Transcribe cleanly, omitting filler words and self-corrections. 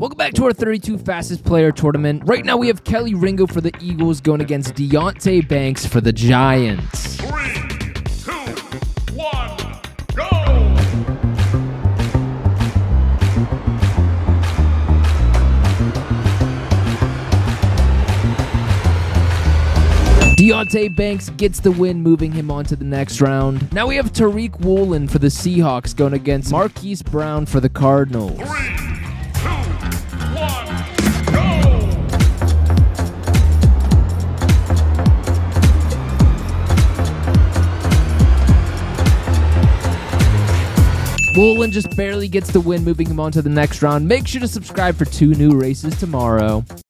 Welcome back to our 32 fastest player tournament. Right now we have Kelly Ringo for the Eagles going against Deontay Banks for the Giants. 3, 2, 1, go! Deontay Banks gets the win, moving him on to the next round. Now we have Tariq Woolen for the Seahawks going against Marquise Brown for the Cardinals. 3, 2, 1, go! Woolen just barely gets the win, moving him on to the next round. Make sure to subscribe for 2 new races tomorrow.